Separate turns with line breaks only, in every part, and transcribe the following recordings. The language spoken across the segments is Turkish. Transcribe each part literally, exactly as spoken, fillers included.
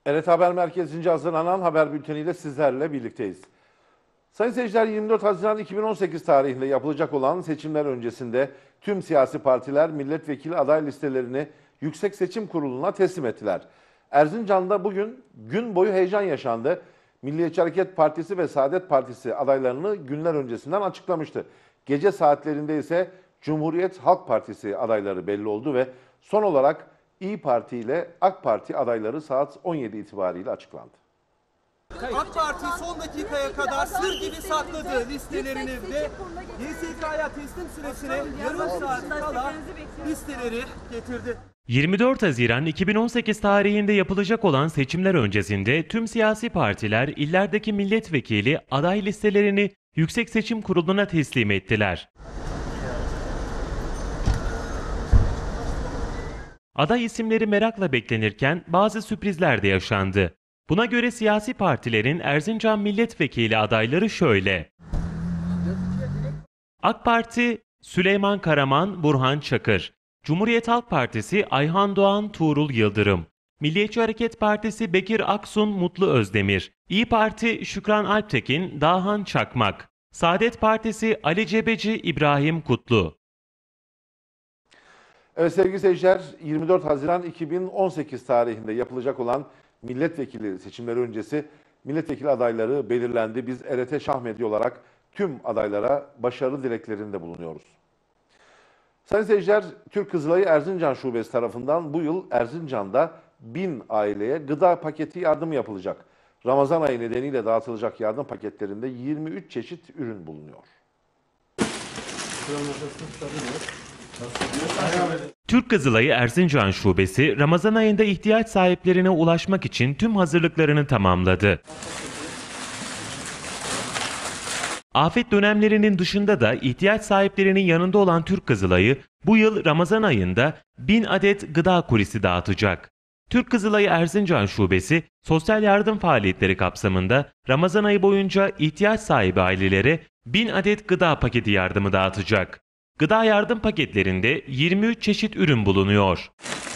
R T Haber Merkezi'nce hazırlanan haber bülteniyle sizlerle birlikteyiz. Sayın seyirciler, yirmi dört Haziran iki bin on sekiz tarihinde yapılacak olan seçimler öncesinde tüm siyasi partiler milletvekili aday listelerini Yüksek Seçim Kurulu'na teslim ettiler. Erzincan'da bugün gün boyu heyecan yaşandı. Milliyetçi Hareket Partisi ve Saadet Partisi adaylarını günler öncesinden açıklamıştı. Gece saatlerinde ise Cumhuriyet Halk Partisi adayları belli oldu ve son olarak İYİ Parti ile AK Parti adayları saat on yedi itibariyle açıklandı.
AK Parti son dakikaya kadar sır gibi sakladı listelerini ve Y S K'ya teslim süresine yarım saat kala listeleri getirdi.
yirmi dört Haziran iki bin on sekiz tarihinde yapılacak olan seçimler öncesinde tüm siyasi partiler illerdeki milletvekili aday listelerini Yüksek Seçim Kurulu'na teslim ettiler. Aday isimleri merakla beklenirken bazı sürprizler de yaşandı. Buna göre siyasi partilerin Erzincan milletvekili adayları şöyle: AK Parti Süleyman Karaman, Burhan Çakır; Cumhuriyet Halk Partisi Ayhan Doğan, Tuğrul Yıldırım; Milliyetçi Hareket Partisi Bekir Aksun, Mutlu Özdemir; İYİ Parti Şükran Alptekin, Dahan Çakmak; Saadet Partisi Ali Cebeci, İbrahim Kutlu.
Evet sevgili seyirciler, yirmi dört Haziran iki bin on sekiz tarihinde yapılacak olan milletvekili seçimleri öncesi milletvekili adayları belirlendi. Biz R T Şah Medya olarak tüm adaylara başarılı dileklerinde bulunuyoruz. Sayın seyirciler, Türk Kızılayı Erzincan Şubesi tarafından bu yıl Erzincan'da bin aileye gıda paketi yardımı yapılacak. Ramazan ayı nedeniyle dağıtılacak yardım paketlerinde yirmi üç çeşit ürün bulunuyor.
Türk Kızılayı Erzincan Şubesi, Ramazan ayında ihtiyaç sahiplerine ulaşmak için tüm hazırlıklarını tamamladı. Afet dönemlerinin dışında da ihtiyaç sahiplerinin yanında olan Türk Kızılayı, bu yıl Ramazan ayında bin adet gıda kolisi dağıtacak. Türk Kızılayı Erzincan Şubesi, sosyal yardım faaliyetleri kapsamında Ramazan ayı boyunca ihtiyaç sahibi ailelere bin adet gıda paketi yardımı dağıtacak. Gıda yardım paketlerinde yirmi üç çeşit ürün bulunuyor.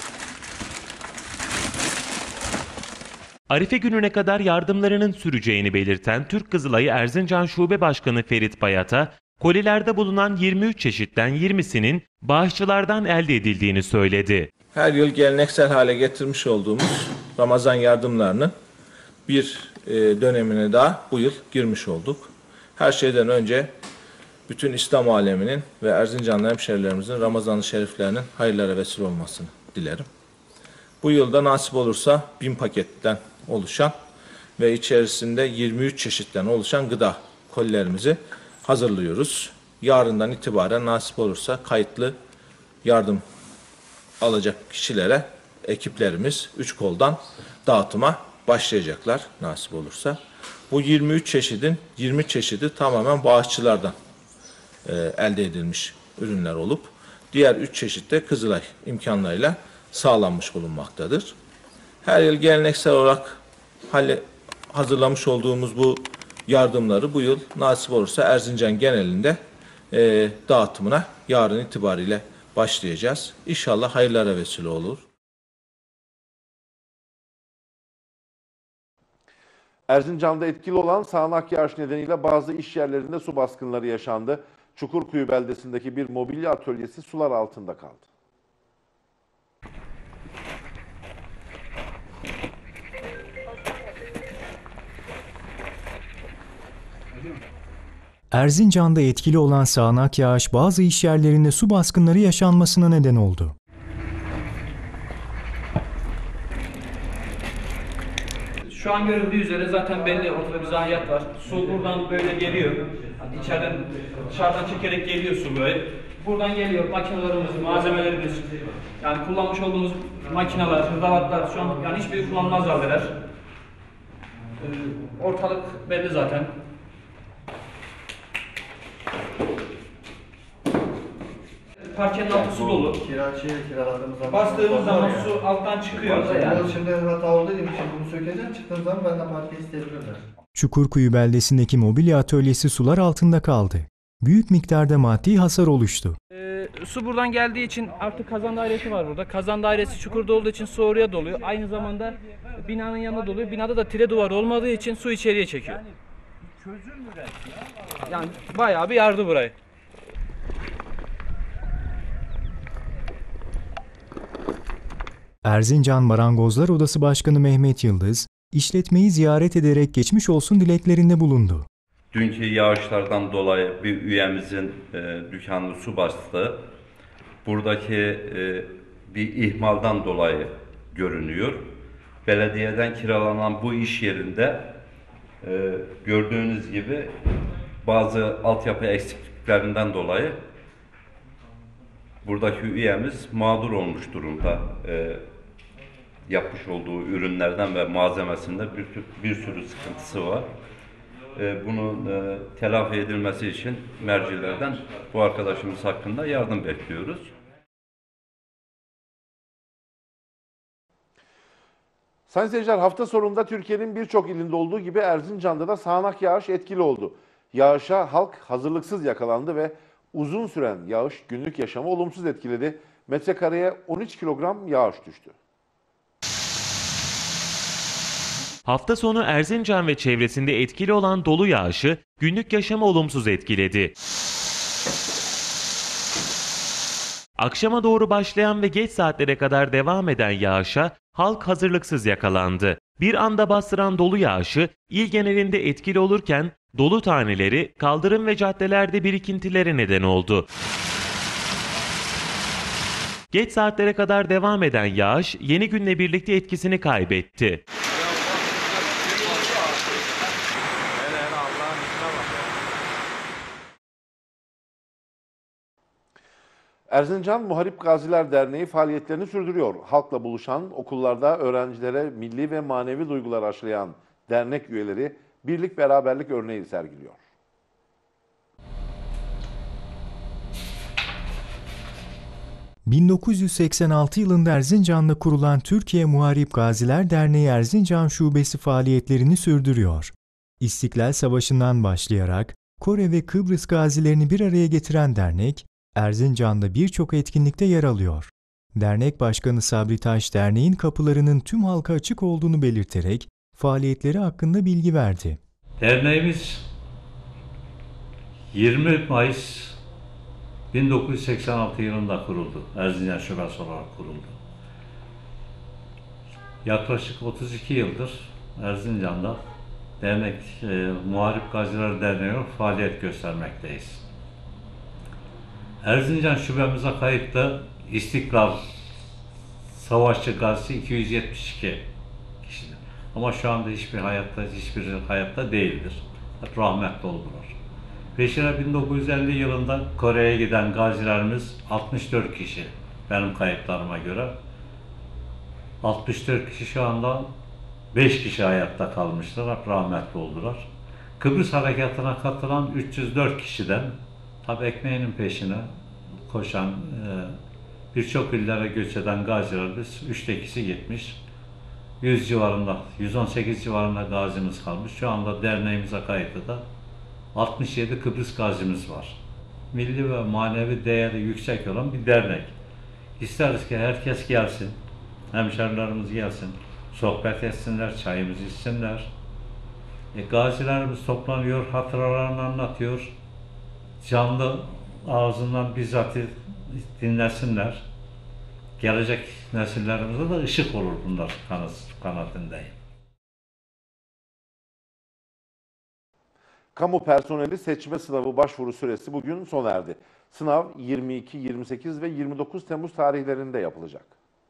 Arife gününe kadar yardımlarının süreceğini belirten Türk Kızılayı Erzincan Şube Başkanı Ferit Bayat'a, kolilerde bulunan yirmi üç çeşitten yirmisinin bağışçılardan elde edildiğini söyledi.
Her yıl geleneksel hale getirmiş olduğumuz Ramazan yardımlarının bir dönemine daha bu yıl girmiş olduk. Her şeyden önce bütün İslam aleminin ve Erzincanlı hemşehrilerimizin Ramazan-ı Şeriflerinin hayırlara vesile olmasını dilerim. Bu yılda nasip olursa bin paketten oluşan ve içerisinde yirmi üç çeşitten oluşan gıda kolilerimizi hazırlıyoruz. Yarından itibaren nasip olursa kayıtlı yardım alacak kişilere ekiplerimiz üç koldan dağıtıma başlayacaklar nasip olursa. Bu yirmi üç çeşidin yirmi çeşidi tamamen bağışçılardan e, elde edilmiş ürünler olup diğer üç çeşit de Kızılay imkanlarıyla sağlanmış bulunmaktadır. Her yıl geleneksel olarak hazırlamış olduğumuz bu yardımları bu yıl nasip olursa Erzincan genelinde e, dağıtımına yarın itibariyle başlayacağız. İnşallah hayırlara vesile olur.
Erzincan'da etkili olan sağanak yağış nedeniyle bazı iş yerlerinde su baskınları yaşandı. Çukurkuyu beldesindeki bir mobilya atölyesi sular altında kaldı.
Erzincan'da etkili olan sağanak yağış bazı iş yerlerinde su baskınları yaşanmasına neden oldu.
Şu an görüldüğü üzere zaten belli, ortada bir zayiat var. Su buradan böyle geliyor. Hani içeriden, dışarıdan çekerek geliyor su böyle. Buradan geliyor makinelerimiz, malzemelerimiz. Yani kullanmış olduğumuz makineler, hırdavatlar şu an yani hiçbiri kullanılmaz haldeler. Ee, ortalık belli zaten. Parkenin altı su dolu.
Kiraçıya kiraladığımız zaman
bastığımız zaman su alttan çıkıyor.
Yani. Şimdi hata olduğu için bunu sökeceğim. Çıktığım zaman benden parke isteyebilirler.
Çukurkuyu beldesindeki mobilya atölyesi sular altında kaldı. Büyük miktarda maddi hasar oluştu.
Ee, e, su buradan geldiği için artık kazan dairesi var burada. Kazan dairesi çukurda olduğu için su oraya doluyor. Aynı zamanda binanın yanında doluyor. Binada da tire duvar olmadığı için su içeriye çekiyor. Yani bayağı bir yardı burayı.
Erzincan Marangozlar Odası Başkanı Mehmet Yıldız, işletmeyi ziyaret ederek geçmiş olsun dileklerinde bulundu.
Dünkü yağışlardan dolayı bir üyemizin e, dükkanı su bastı. Buradaki e, bir ihmaldan dolayı görünüyor. Belediyeden kiralanan bu iş yerinde e, gördüğünüz gibi bazı altyapı eksikliklerinden dolayı buradaki üyemiz mağdur olmuş durumda. E, yapmış olduğu ürünlerden ve malzemesinde bir, bir sürü sıkıntısı var. Bunun telafi edilmesi için mercilerden bu arkadaşımız hakkında yardım bekliyoruz.
Sayın seyirciler, hafta sonunda Türkiye'nin birçok ilinde olduğu gibi Erzincan'da da sağanak yağış etkili oldu. Yağışa halk hazırlıksız yakalandı ve uzun süren yağış günlük yaşamı olumsuz etkiledi. Metrekareye on üç kilogram yağış düştü.
Hafta sonu Erzincan ve çevresinde etkili olan dolu yağışı günlük yaşamı olumsuz etkiledi. Akşama doğru başlayan ve geç saatlere kadar devam eden yağışa halk hazırlıksız yakalandı. Bir anda bastıran dolu yağışı il genelinde etkili olurken dolu taneleri kaldırım ve caddelerde birikintilere neden oldu. Geç saatlere kadar devam eden yağış yeni günle birlikte etkisini kaybetti.
Erzincan Muharip Gaziler Derneği faaliyetlerini sürdürüyor. Halkla buluşan, okullarda öğrencilere milli ve manevi duygular aşılayan dernek üyeleri birlik beraberlik örneği sergiliyor.
bin dokuz yüz seksen altı yılında Erzincan'da kurulan Türkiye Muharip Gaziler Derneği Erzincan Şubesi faaliyetlerini sürdürüyor. İstiklal Savaşı'ndan başlayarak Kore ve Kıbrıs gazilerini bir araya getiren dernek, Erzincan'da birçok etkinlikte yer alıyor. Dernek Başkanı Sabri Taş, derneğin kapılarının tüm halka açık olduğunu belirterek faaliyetleri hakkında bilgi verdi.
Derneğimiz yirmi Mayıs bin dokuz yüz seksen altı yılında kuruldu. Erzincan Şubesi olarak kuruldu. Yaklaşık otuz iki yıldır Erzincan'da dernek e, Muharip Gaziler Derneği faaliyet göstermekteyiz. Erzincan şubemize kayıtlı İstiklal Savaşçı Gazisi iki yüz yetmiş iki kişidir. Ama şu anda hiçbir hayatta, hiçbir hayatta değildir. Hep rahmetli oldular. Peşine bin dokuz yüz elli yılında Kore'ye giden gazilerimiz altmış dört kişi. Benim kayıtlarıma göre. altmış dört kişi şu anda beş kişi hayatta kalmışlar. Hep rahmetli oldular. Kıbrıs Harekatı'na katılan üç yüz dört kişiden tabi ekmeğinin peşine koşan, e, birçok illere göç eden gazilerimiz üçte ikisi gitmiş. yüz civarında, yüz on sekiz civarında gazimiz kalmış. Şu anda derneğimize kayıtlı da altmış yedi Kıbrıs gazimiz var. Milli ve manevi değeri yüksek olan bir dernek. İsteriz ki herkes gelsin, hemşerilerimiz gelsin, sohbet etsinler, çayımızı içsinler. E, gazilerimiz toplanıyor, hatıralarını anlatıyor. Canlı ağzından bizzat dinlesinler. Gelecek nesillerimize de ışık olur bunlar kanaatindeyim.
Kamu personeli seçme sınavı başvuru süresi bugün sona erdi. Sınav yirmi iki, yirmi sekiz ve yirmi dokuz Temmuz tarihlerinde yapılacak.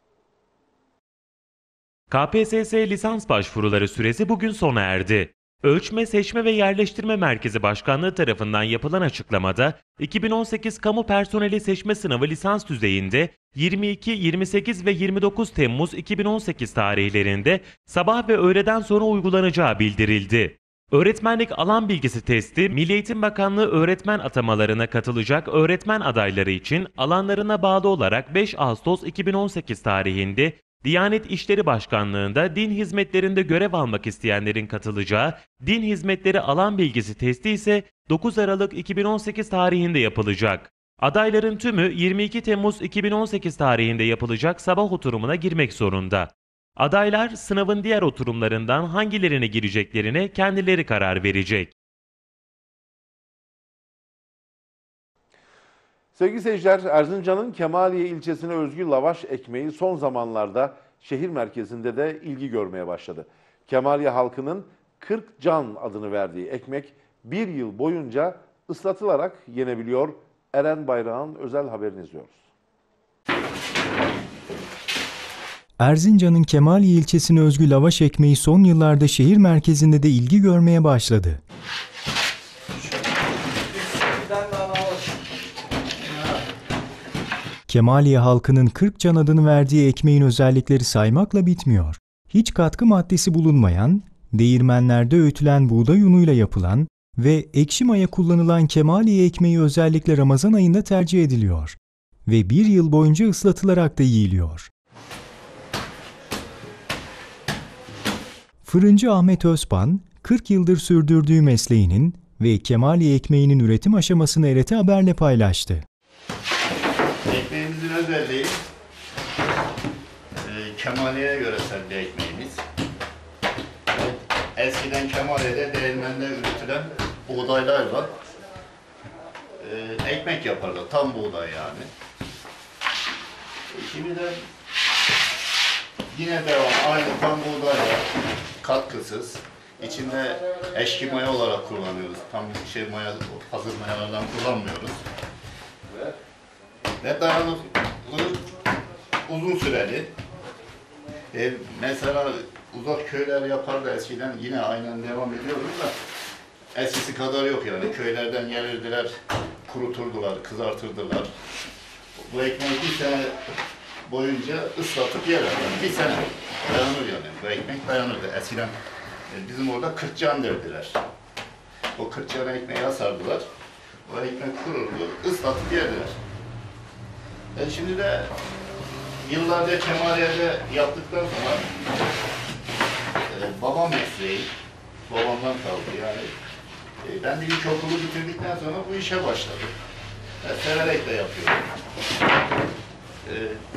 K P S S lisans başvuruları süresi bugün sona erdi. Ölçme, Seçme ve Yerleştirme Merkezi Başkanlığı tarafından yapılan açıklamada iki bin on sekiz Kamu Personeli Seçme Sınavı lisans düzeyinde yirmi iki, yirmi sekiz ve yirmi dokuz Temmuz iki bin on sekiz tarihlerinde sabah ve öğleden sonra uygulanacağı bildirildi. Öğretmenlik alan bilgisi testi, Milli Eğitim Bakanlığı öğretmen atamalarına katılacak öğretmen adayları için alanlarına bağlı olarak beş Ağustos iki bin on sekiz tarihinde Diyanet İşleri Başkanlığı'nda din hizmetlerinde görev almak isteyenlerin katılacağı din hizmetleri alan bilgisi testi ise dokuz Aralık iki bin on sekiz tarihinde yapılacak. Adayların tümü yirmi iki Temmuz iki bin on sekiz tarihinde yapılacak sabah oturumuna girmek zorunda. Adaylar sınavın diğer oturumlarından hangilerine gireceklerine kendileri karar verecek.
Sevgili seyirciler, Erzincan'ın Kemaliye ilçesine özgü lavaş ekmeği son zamanlarda şehir merkezinde de ilgi görmeye başladı. Kemaliye halkının kırk can adını verdiği ekmek bir yıl boyunca ıslatılarak yenebiliyor. Eren Bayrak'ın özel haberini izliyoruz.
Erzincan'ın Kemaliye ilçesine özgü lavaş ekmeği son yıllarda şehir merkezinde de ilgi görmeye başladı. Kemaliye halkının kırk can adını verdiği ekmeğin özellikleri saymakla bitmiyor. Hiç katkı maddesi bulunmayan, değirmenlerde öğütülen buğday unuyla yapılan ve ekşi maya kullanılan Kemaliye ekmeği özellikle Ramazan ayında tercih ediliyor ve bir yıl boyunca ıslatılarak da yiyiliyor. Fırıncı Ahmet Özpan, kırk yıldır sürdürdüğü mesleğinin ve Kemaliye ekmeğinin üretim aşamasını R T Haber'le paylaştı.
Ekmeğimizin özelliği e, Kemaliye'ye yöresel bir ekmeğimiz. Eskiden Kemaliye'de değirmende üretilen buğdaylarla e, ekmek yaparlar. Tam buğday yani. Şimdi de yine devam. Aynı tam buğdayla katkısız. İçinde eşki maya olarak kullanıyoruz. Tam şey maya, hazır mayalardan kullanmıyoruz. Ve dayanıklı, uzun süreli. E, mesela uzak köyler yapardı eskiden, yine aynen devam ediyoruz da eskisi kadar yok yani. Köylerden gelirdiler, kuruturdular, kızartırdılar. Bu ekmeği bir sene boyunca ıslatıp yerler. Yani bir sene dayanır yani. Bu ekmek dayanırdı. Eskiden e, bizim orada kırk can derdiler. O kırk can ekmeği asardılar. O ekmek kururdu, ıslatıp yerdiler. E şimdi de yıllarca Kemaliye'de yaptıktan sonra e, babam mesleği, babamdan kaldı yani. E, ben de ilkokulu bitirdikten sonra bu işe başladım. E, severek de yapıyorum. E,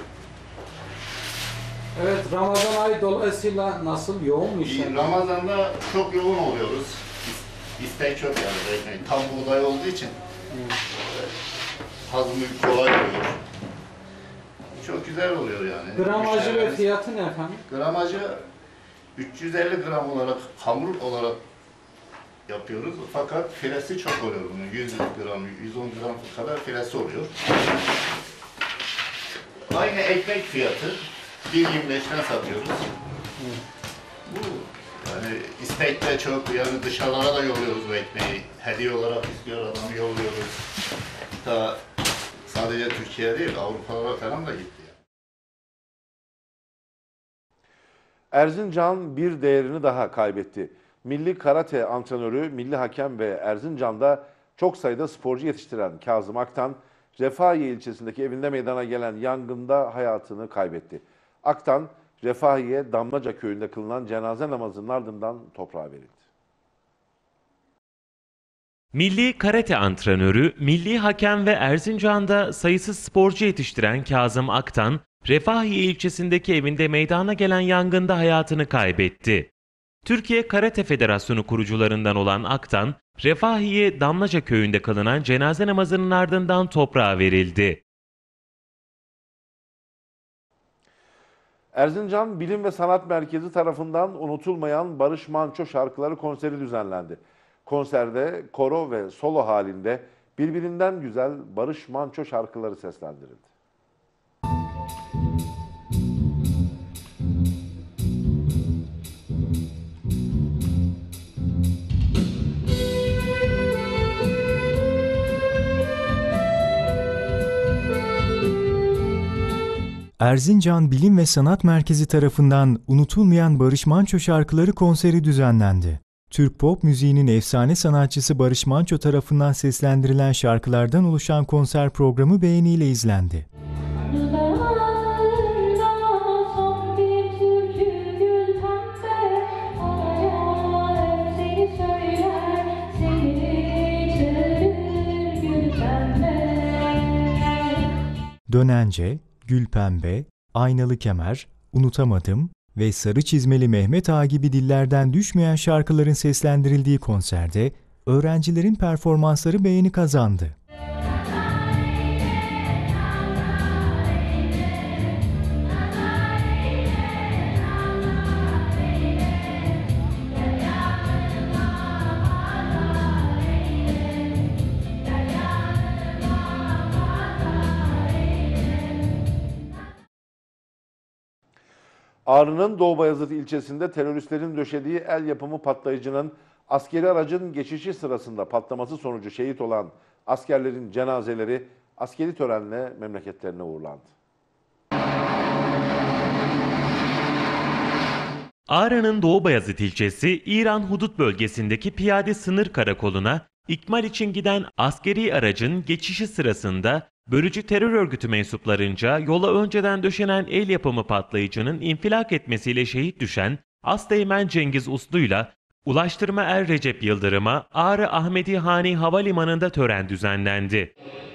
Evet, Ramazan ayı dolayısıyla nasıl, yoğun mu işler?
Ramazan'da çok yoğun oluyoruz. İstek çok yani. Tam buğday olduğu için hmm. e, hazmı kolay oluyor. Çok güzel oluyor yani.
Gramajı ve fiyatı ne efendim?
Gramajı üç yüz elli gram olarak, hamur olarak yapıyoruz. Fakat filesi çok oluyor bunun. yüz gram, yüz on gram kadar filesi oluyor. Aynı ekmek fiyatı bir yirmi beşten satıyoruz. Hı. Bu yani istek de çok, yani dışarılara da yolluyoruz bu ekmeği. Hediye olarak istiyor adamı yolluyoruz. Ta sadece Türkiye değil, Avrupalara falan da gitti.
Erzincan bir değerini daha kaybetti. Milli karate antrenörü, milli hakem ve Erzincan'da çok sayıda sporcu yetiştiren Kazım Aktan, Refahiye ilçesindeki evinde meydana gelen yangında hayatını kaybetti. Aktan, Refahiye Damlaca köyünde kılınan cenaze namazının ardından toprağa verildi.
Milli karate antrenörü, milli hakem ve Erzincan'da sayısız sporcu yetiştiren Kazım Aktan, Refahiye ilçesindeki evinde meydana gelen yangında hayatını kaybetti. Türkiye Karate Federasyonu kurucularından olan Aktan, Refahiye Damlaca köyünde kılınan cenaze namazının ardından toprağa verildi.
Erzincan Bilim ve Sanat Merkezi tarafından unutulmayan Barış Manço şarkıları konseri düzenlendi. Konserde koro ve solo halinde birbirinden güzel Barış Manço şarkıları seslendirildi.
Erzincan Bilim ve Sanat Merkezi tarafından unutulmayan Barış Manço şarkıları konseri düzenlendi. Türk pop müziğinin efsane sanatçısı Barış Manço tarafından seslendirilen şarkılardan oluşan konser programı beğeniyle izlendi. Dönence, Gülpembe, Aynalı Kemer, Unutamadım ve Sarı Çizmeli Mehmet Ağa gibi dillerden düşmeyen şarkıların seslendirildiği konserde öğrencilerin performansları beğeni kazandı.
Ağrı'nın Doğu Bayazıt ilçesinde teröristlerin döşediği el yapımı patlayıcının askeri aracın geçişi sırasında patlaması sonucu şehit olan askerlerin cenazeleri askeri törenle memleketlerine uğurlandı.
Ağrı'nın Doğu Bayazıt ilçesi İran hudut bölgesindeki piyade sınır karakoluna ikmal için giden askeri aracın geçişi sırasında bölücü terör örgütü mensuplarınca yola önceden döşenen el yapımı patlayıcının infilak etmesiyle şehit düşen Asteğmen Cengiz Uslu'yla Ulaştırma Er Recep Yıldırım'a Ağrı Ahmedi Hani Havalimanı'nda tören düzenlendi.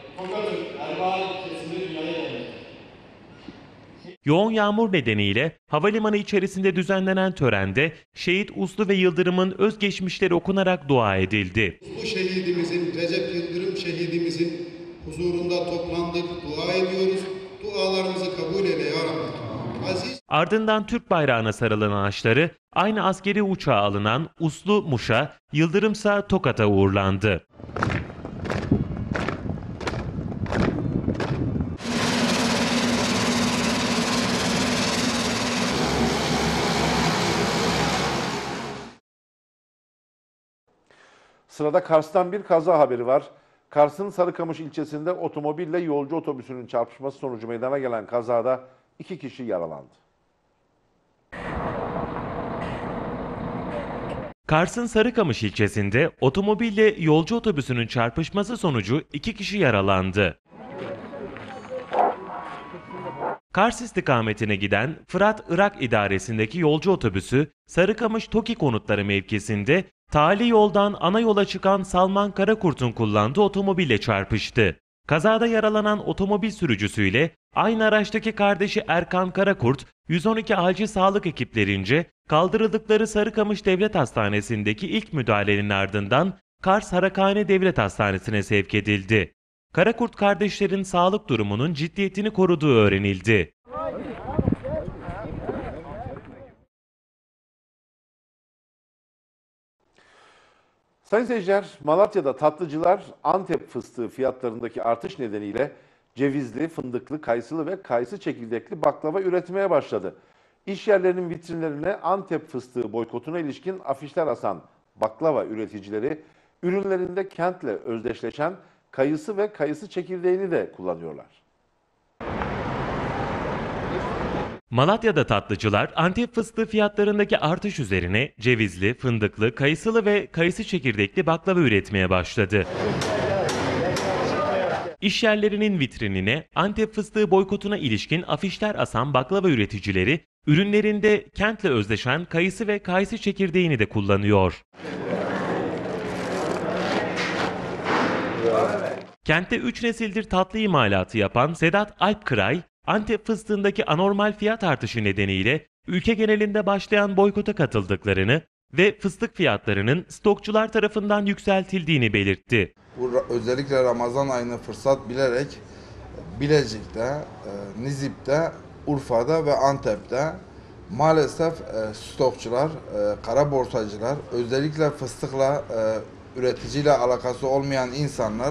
Yoğun yağmur nedeniyle havalimanı içerisinde düzenlenen törende şehit Uslu ve Yıldırım'ın özgeçmişleri okunarak dua edildi.
Bu şehidimizin, Recep Yıldırım şehidimizin huzurunda toplandık, dua ediyoruz. Dualarımızı kabul eyle ya Rabbi. Aziz.
Ardından Türk bayrağına sarılan ağaçları aynı askeri uçağa alınan Uslu Muş'a, Yıldırımsa Tokat'a uğurlandı.
Sırada Kars'tan bir kaza haberi var. Kars'ın Sarıkamış ilçesinde otomobille yolcu otobüsünün çarpışması sonucu meydana gelen kazada iki kişi yaralandı.
Kars'ın Sarıkamış ilçesinde otomobille yolcu otobüsünün çarpışması sonucu iki kişi yaralandı. Kars istikametine giden Fırat-Irak idaresindeki yolcu otobüsü Sarıkamış-Toki konutları mevkisinde tali yoldan ana yola çıkan Salman Karakurt'un kullandığı otomobille çarpıştı. Kazada yaralanan otomobil sürücüsüyle aynı araçtaki kardeşi Erkan Karakurt, yüz on iki acil sağlık ekiplerince kaldırıldıkları Sarıkamış Devlet Hastanesi'ndeki ilk müdahalenin ardından Kars Harakhane Devlet Hastanesi'ne sevk edildi. Karakurt kardeşlerin sağlık durumunun ciddiyetini koruduğu öğrenildi.
Sayın seyirciler, Malatya'da tatlıcılar Antep fıstığı fiyatlarındaki artış nedeniyle cevizli, fındıklı, kayısılı ve kayısı çekirdekli baklava üretmeye başladı. İş yerlerinin vitrinlerine Antep fıstığı boykotuna ilişkin afişler asan baklava üreticileri, ürünlerinde kentle özdeşleşen kayısı ve kayısı çekirdeğini de kullanıyorlar.
Malatya'da tatlıcılar Antep fıstığı fiyatlarındaki artış üzerine cevizli, fındıklı, kayısılı ve kayısı çekirdekli baklava üretmeye başladı. İş yerlerinin vitrinine Antep fıstığı boykotuna ilişkin afişler asan baklava üreticileri, ürünlerinde kentle özdeşen kayısı ve kayısı çekirdeğini de kullanıyor. Kentte üç nesildir tatlı imalatı yapan Sedat Alpkıray, Antep fıstığındaki anormal fiyat artışı nedeniyle ülke genelinde başlayan boykota katıldıklarını ve fıstık fiyatlarının stokçular tarafından yükseltildiğini belirtti.
Bu özellikle Ramazan ayını fırsat bilerek Bilecik'te, Nizip'te, Urfa'da ve Antep'te maalesef stokçular, kara borsacılar, özellikle fıstıkla, üreticiyle alakası olmayan insanlar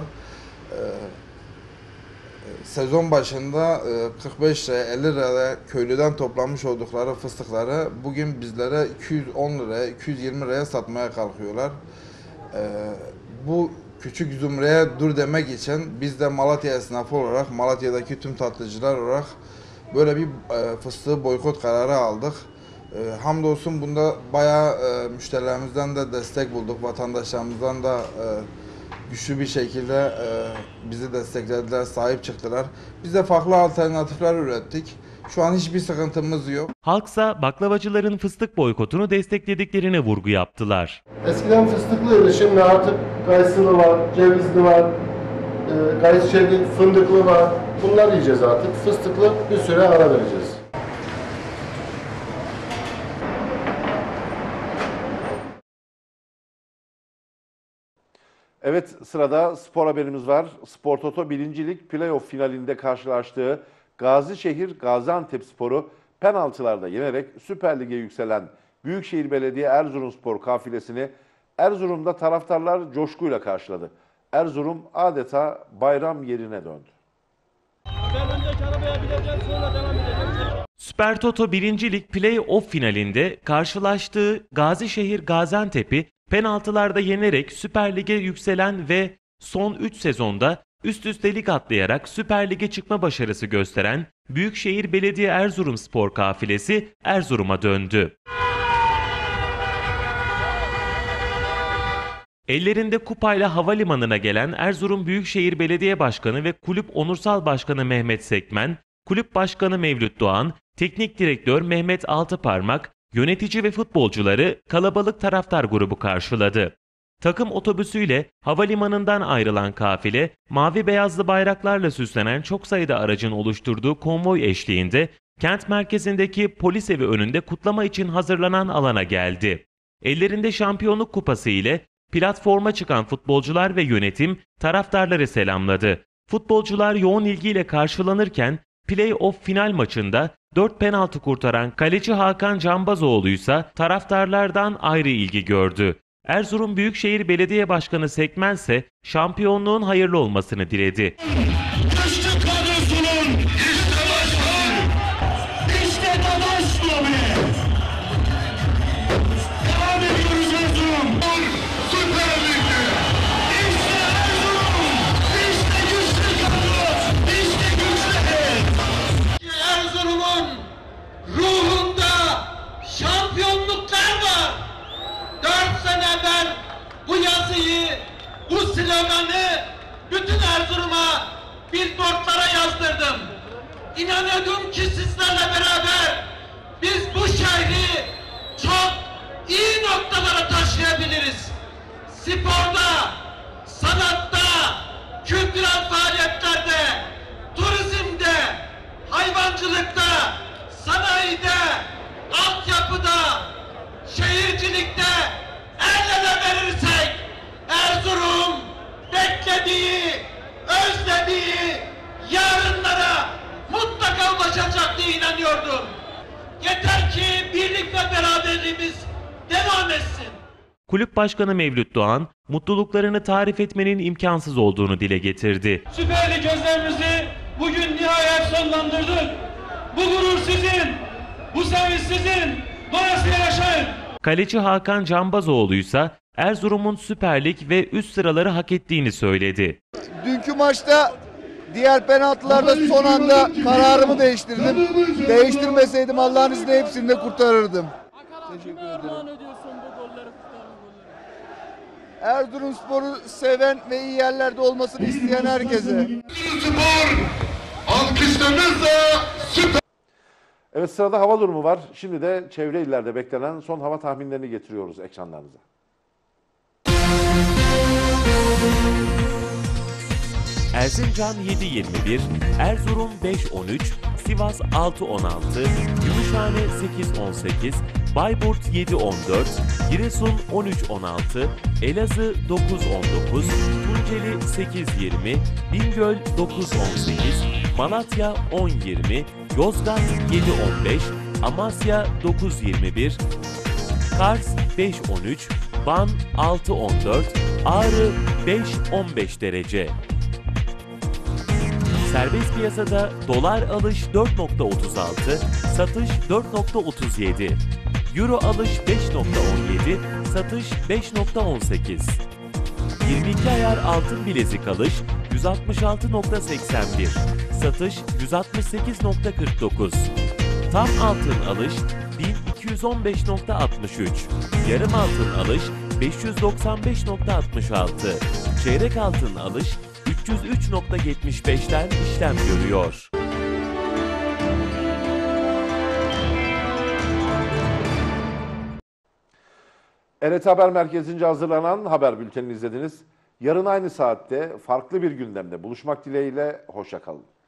sezon başında kırk beş liraya elli liraya köylüden toplamış oldukları fıstıkları bugün bizlere iki yüz on liraya iki yüz yirmi liraya satmaya kalkıyorlar. Bu küçük zümreye dur demek için biz de Malatya esnafı olarak, Malatya'daki tüm tatlıcılar olarak böyle bir fıstığı boykot kararı aldık. Hamdolsun bunda bayağı müşterilerimizden de destek bulduk, vatandaşlarımızdan da güçlü bir şekilde e, bizi desteklediler, sahip çıktılar. Biz de farklı alternatifler ürettik. Şu an hiçbir sıkıntımız yok.
Halksa baklavacıların fıstık boykotunu desteklediklerine vurgu yaptılar.
Eskiden fıstıklıydı, şimdi artık kayısılı var, cevizli var,
e, kayısıçeli, fındıklı var. Bunları yiyeceğiz artık. Fıstıklı bir süre ara vereceğiz.
Evet, sırada spor haberimiz var. Spor Toto birinci Lig playoff finalinde karşılaştığı Gazişehir Gaziantepspor'u penaltılarda yenerek Süper Lig'e yükselen Büyükşehir Belediye Erzurumspor kafilesini Erzurum'da taraftarlar coşkuyla karşıladı. Erzurum adeta bayram yerine döndü.
Süper Toto birinci Lig Play-Off finalinde karşılaştığı Gazişehir Gaziantep'i penaltılarda yenerek Süper Lig'e yükselen ve son üç sezonda üst üste lig atlayarak Süper Lig'e çıkma başarısı gösteren Büyükşehir Belediye Erzurumspor kafilesi Erzurum'a döndü. Ellerinde kupayla havalimanına gelen Erzurum Büyükşehir Belediye Başkanı ve Kulüp Onursal Başkanı Mehmet Sekmen, Kulüp Başkanı Mevlüt Doğan, Teknik Direktör Mehmet Altıparmak, yönetici ve futbolcuları kalabalık taraftar grubu karşıladı. Takım otobüsüyle havalimanından ayrılan kafile, mavi beyazlı bayraklarla süslenen çok sayıda aracın oluşturduğu konvoy eşliğinde kent merkezindeki polis evi önünde kutlama için hazırlanan alana geldi. Ellerinde şampiyonluk kupası ile platforma çıkan futbolcular ve yönetim taraftarları selamladı. Futbolcular yoğun ilgiyle karşılanırken play-off final maçında dört penaltı kurtaran kaleci Hakan Cambazoğlu ise taraftarlardan ayrı ilgi gördü. Erzurum Büyükşehir Belediye Başkanı Sekmen ise şampiyonluğun hayırlı olmasını diledi.
Güçlü kadrosunun işte başkan, işte Dadaş lobi. Devam ediyoruz Erzurum. Süper Lig'de. İşte Erzurum. İşte güçlü kadro. İşte güçlü el. Erzurum'un ruhunda şampiyonluklar var. Dört sene evvel bu yazıyı, bu sloganı bütün Erzurum'a, billboardlara yazdırdım. İnanıyordum ki sizlerle beraber biz bu şehri çok iyi noktalara taşıyabiliriz. Sporda, sanatta, kültürel faaliyetlerde, turizmde, hayvancılıkta, sanayide, altyapıda, şehircilikte el ele verirsek Erzurum beklediği, özlediği yarınlara mutlaka ulaşacak diye inanıyordum. Yeter ki birlik ve beraberliğimiz devam etsin.
Kulüp Başkanı Mevlüt Doğan, mutluluklarını tarif etmenin imkansız olduğunu dile getirdi.
Süper Lig gözlerimizi bugün nihayet sonlandırdık. Bu gurur sizin, bu sevinç sizin. Dolayısıyla yaşayın.
Kaleci Hakan Cambazoğlu ise Erzurum'un Süper Lig ve üst sıraları hak ettiğini söyledi.
Dünkü maçta diğer penaltılarda son anda kararımı değiştirdim. Değiştirmeseydim Allah'ın izniyle hepsini de kurtarırdım. Teşekkür ederim. Erzurumspor'u seven ve iyi yerlerde olmasını isteyen herkese.
Spor alkışlarınızla süper.
Evet, sırada hava durumu var. Şimdi de çevre illerde beklenen son hava tahminlerini getiriyoruz ekranlarınıza.
Erzincan yedi yirmi bir, Erzurum beş on üç, Sivas altı on altı, Gümüşhane sekiz on sekiz, Bayburt yedi on dört, Giresun on üç on altı, Elazığ dokuz on dokuz, Tunceli sekiz yirmi, Bingöl dokuz on sekiz, Malatya on yirmi, Yozgat yedi on beş, Amasya dokuz yirmi bir, Kars beş on üç, Van altı on dört, Ağrı beş on beş derece. Serbest piyasada dolar alış dört nokta otuz altı, satış dört nokta otuz yedi. Euro alış beş nokta on yedi, satış beş nokta on sekiz. yirmi iki ayar altın bilezik alış yüz altmış altı nokta seksen bir, satış yüz altmış sekiz nokta kırk dokuz. Tam altın alış bin iki yüz on beş nokta altmış üç, yarım altın alış beş yüz doksan beş nokta altmış altı, çeyrek altın alış üç yüz üç nokta yetmiş beşten işlem görüyor.
N T Haber Merkezi'nce hazırlanan haber bültenini izlediniz. Yarın aynı saatte farklı bir gündemde buluşmak dileğiyle, hoşça kalın.